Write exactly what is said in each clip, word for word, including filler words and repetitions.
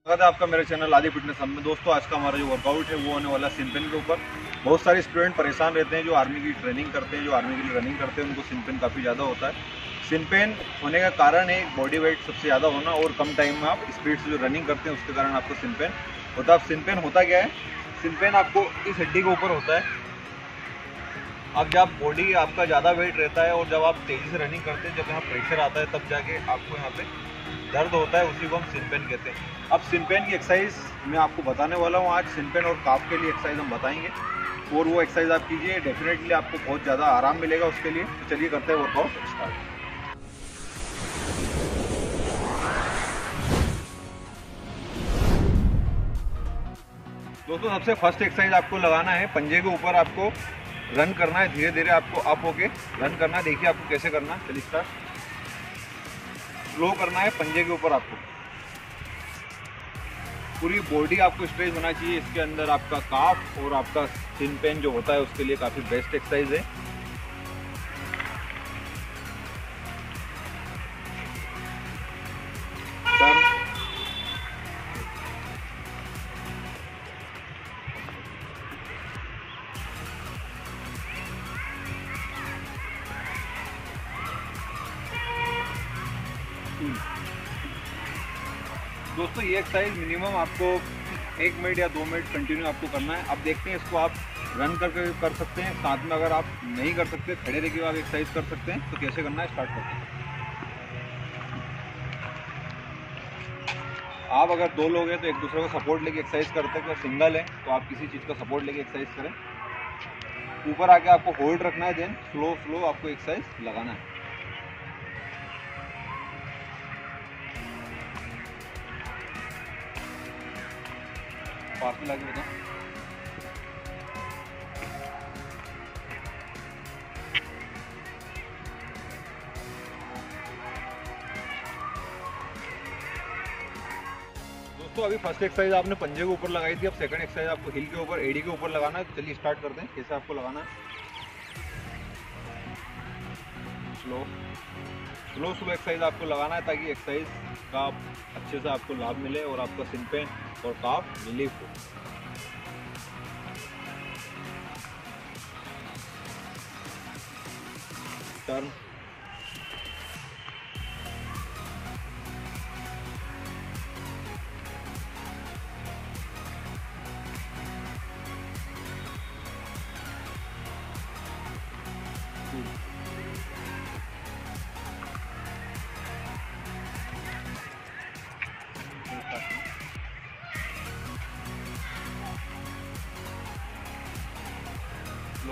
स्वागत है आपका मेरे चैनल आदि फिटनेस हब में। दोस्तों आज का हमारा जो वर्कआउट है वो होने वाला सिन पेन के ऊपर। बहुत सारे स्टूडेंट परेशान रहते हैं जो आर्मी की ट्रेनिंग करते हैं, जो आर्मी के लिए रनिंग करते हैं, उनको सिन पेन काफ़ी ज़्यादा होता है। सिन पेन होने का कारण है बॉडी वेट सबसे ज़्यादा होना और कम टाइम में आप स्पीड से जो रनिंग करते हैं उसके कारण आपको सिन पेन होता है। अब सिन पेन होता क्या है? सिन पेन आपको इस हड्डी के ऊपर होता है। अब जब बॉडी आपका ज़्यादा वेट रहता है और जब आप तेज़ी से रनिंग करते हैं, जब यहाँ प्रेशर आता है तब जाके आपको यहाँ पे दर्द होता है, उसी को हम सिन पेन कहते हैं। अब सिन पेन की एक्सरसाइज मैं आपको बताने वाला हूँ आज। सिन पेन और काफ के लिए एक्सरसाइज हम बताएंगे और वो एक्सरसाइज आप कीजिए, डेफिनेटली आपको बहुत ज़्यादा आराम मिलेगा उसके लिए। तो चलिए करते हैं वर्कआउट स्टार्ट। दोस्तों सबसे फर्स्ट एक्सरसाइज आपको लगाना है पंजे के ऊपर। आपको रन करना है, धीरे धीरे आपको अप होके रन करना है। देखिए आपको कैसे करना है। चलिए स्टार्ट। स्लो करना है पंजे के ऊपर। आपको पूरी बॉडी आपको स्ट्रेच होना चाहिए। इसके अंदर आपका काफ और आपका सिन पेन जो होता है उसके लिए काफ़ी बेस्ट एक्सरसाइज है। टर्न, दोस्तों ये एक्सरसाइज मिनिमम आपको एक मिनट या दो मिनट कंटिन्यू आपको करना है। अब देखते हैं इसको आप रन करके कर सकते हैं, साथ में अगर आप नहीं कर सकते खड़े रह के आप एक्सरसाइज कर सकते हैं। तो कैसे करना है स्टार्ट करते हैं। आप अगर दो लोग हैं तो एक दूसरे को सपोर्ट लेके एक्सरसाइज करते हैं। अगर सिंगल है तो आप किसी चीज़ का सपोर्ट लेके एक्सरसाइज करें। ऊपर आके आपको होल्ड रखना है, देन स्लो स्लो आपको एक्सरसाइज लगाना है। पास में लाके बताओ। दोस्तों अभी फर्स्ट एक्सरसाइज आपने पंजे के ऊपर लगाई थी, अब सेकंड एक्सरसाइज आपको हिल के ऊपर, एडी के ऊपर लगाना है। चलिए स्टार्ट करते हैं कैसे आपको लगाना है। स्लो स्लो स्लो एक्सरसाइज आपको लगाना है ताकि एक्सरसाइज का अच्छे से आपको लाभ मिले और आपका सिन पेन और काफ रिलीफ हो। टर्न, स्लो,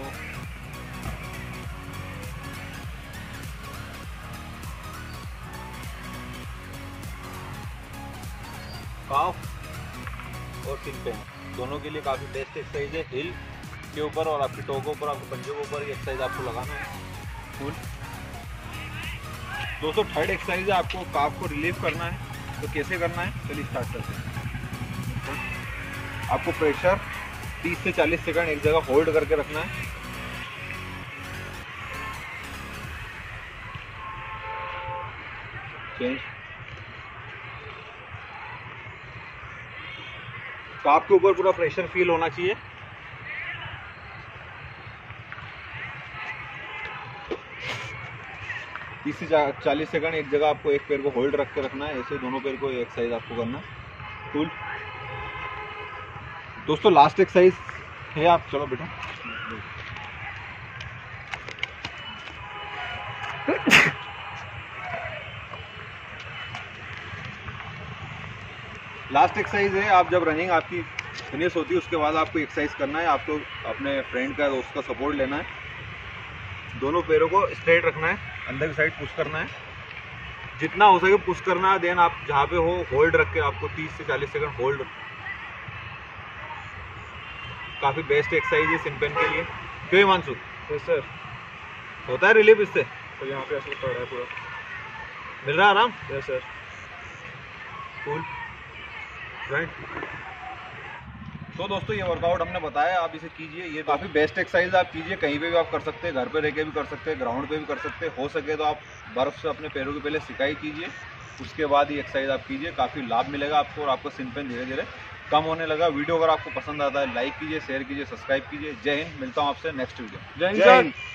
काफ और सिन पेन दोनों के लिए काफ़ी बेस्ट एक्सरसाइज है। हिल के ऊपर और आपकी टो के ऊपर, आपके पंजों के ऊपर ये एक्सरसाइज आपको लगाना है। फुल। दोस्तों थर्ड एक्सरसाइज है आपको काफ को रिलीव करना है। तो कैसे करना है चलिए स्टार्ट करते हैं। आपको प्रेशर तीस से चालीस सेकंड एक जगह होल्ड करके रखना है। चेंज। काफ के ऊपर पूरा प्रेशर फील होना चाहिए। तीस से चालीस सेकंड एक जगह आपको एक पैर को होल्ड रख के रखना है। ऐसे दोनों पैर को एक्सरसाइज आपको करना है। फुल। दोस्तों लास्ट एक्सरसाइज है आप, चलो बेटा। लास्ट एक्सरसाइज है, आप जब रनिंग आपकी फिनिश होती है उसके बाद आपको एक्सरसाइज करना है। आपको अपने फ्रेंड का, दोस्त का सपोर्ट लेना है। दोनों पैरों को स्ट्रेट रखना है, अंदर की साइड पुश करना है, जितना हो सके पुश करना है। देन आप जहाँ पे हो होल्ड रख के आपको तीस से चालीस सेकंड होल्ड। काफ़ी बेस्ट एक्सरसाइज है सिन पेन के लिए। क्यों हिमांशु? सर होता है रिलीफ इससे? तो यहाँ पे ऐसे पड़ रहा है पूरा। मिल रहा है आराम? Yes sir. कूल। राइट। तो दोस्तों ये वर्कआउट हमने बताया, आप इसे कीजिए। ये काफ़ी बेस्ट एक्सरसाइज, आप कीजिए, कहीं पे भी आप कर सकते हैं, घर पे रह के भी कर सकते हैं, ग्राउंड पे भी कर सकते हैं। हो सके तो आप बर्फ़ से अपने पैरों की पहले सिकाई कीजिए, उसके बाद ही एक्सरसाइज आप कीजिए, काफ़ी लाभ मिलेगा आपको और आपको सिन पेन धीरे धीरे कम होने लगा। वीडियो अगर आपको पसंद आता है लाइक कीजिए, शेयर कीजिए, सब्सक्राइब कीजिए। जय हिंद, मिलता हूँ आपसे नेक्स्ट वीडियो। जय हिंद।